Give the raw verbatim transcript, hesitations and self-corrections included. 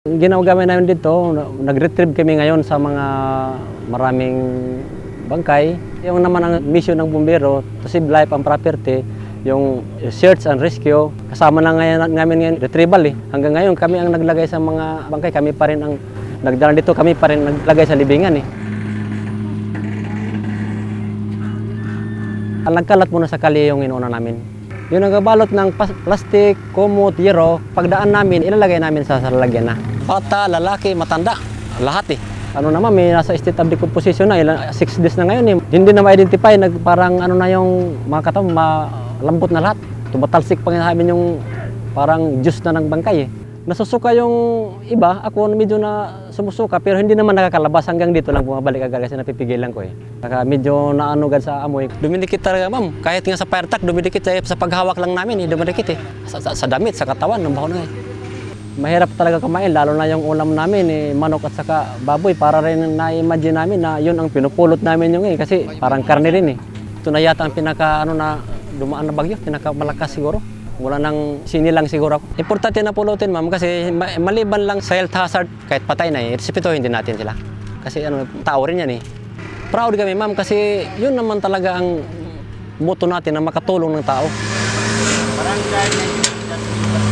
Ang ginagawa namin dito, nag-retrieve kami ngayon sa mga maraming bangkay. Yung naman ang mission ng bumbero, to save life and property, yung search and rescue. Kasama na ngayon namin ngayon retrieval eh. Hanggang ngayon kami ang naglagay sa mga bangkay, kami pa rin ang nagdala dito, kami pa rin naglagay sa libingan eh. Ang nagkalat muna sa kali yung inuuna namin. Yung nagabalot ng plastic, kumot, yero, pagdaan namin, ilalagay namin sa lalagyan na. Bata, lalaki, matanda, lahat eh. Ano naman, may nasa state of decomposition na, ilan, six days na ngayon eh. Hindi na ma-identify, nag, parang ano na yung mga katawan, malambot na lahat. Tumatalsik pa nga namin yung parang juice na ng bangkay eh. Nasusuka yung iba, ako medyo na sumusuka, pero hindi naman nakakalabas hanggang dito lang bumabalik agad kasi napipigilan ko eh. Saka medyo naanugad sa amoy. Dumidikit talaga ma'am, kahit nga sa fire truck, dumidikit eh, sa paghawak lang namin eh, dumidikit eh. Sa, sa, sa damit, sa katawan, ng baho na eh. Mahirap talaga kumain, lalo na yung ulam namin eh, manok at saka baboy. Para rin na-imagine namin na yun ang pinupulot namin yung eh, kasi parang karne rin eh. Ito na yata ang pinaka ano na dumaan na bagyo, pinaka malakas siguro. Wala nang sinilang siguro ako. Importante na pulutin ma'am kasi maliban lang sa health hazard, kahit patay na eh, respetuhin din natin sila. Kasi ano, tao rin yan eh. Proud kami ma'am kasi yun naman talaga ang motto natin na makatulong ng tao.